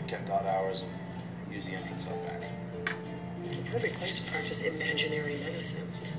get dot hours and use the entrance out back. It's a perfect place to practice imaginary medicine.